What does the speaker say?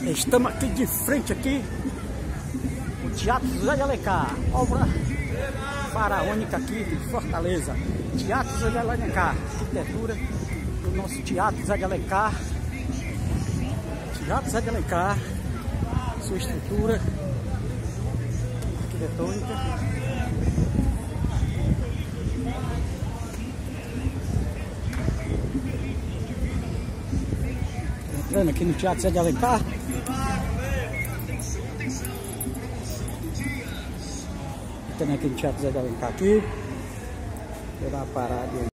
Estamos aqui de frente aqui, o Teatro José de Alencar, obra faraônica aqui de Fortaleza. Teatro José de Alencar, arquitetura do nosso Teatro José de Alencar. Teatro José de Alencar, sua estrutura arquitetônica. Entrando aqui no Teatro José de Alencar. Entrando aqui no Teatro José de Alencar aqui. Vou dar uma parada aí.